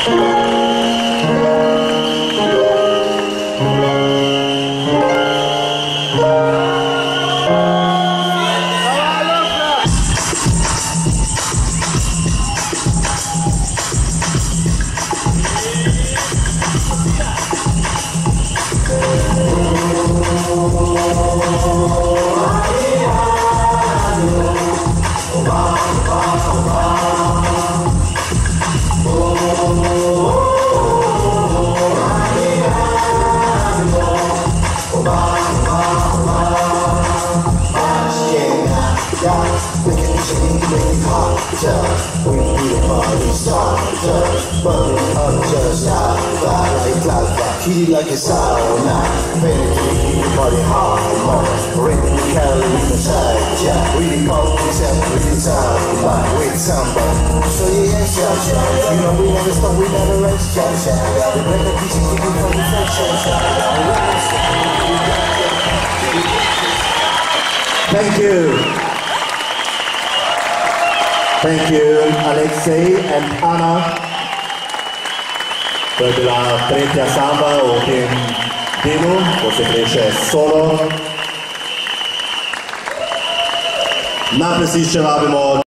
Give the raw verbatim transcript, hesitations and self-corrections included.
We be the party starter, burning up just out, fly like clouds, heat like a sauna. Ready to keep the party hard, ready to carry the side, yeah. We the party set with the samba, with samba. So yeah, shout, shout. You know we never stop, we never rest, shout, shout. The record keeps keeping from the fresh, shout, shout. Thank you. Thank you, Alexei and Anna. To je bila tretja samba v tem delu, ko se gre še solo. Na plesišče vabimo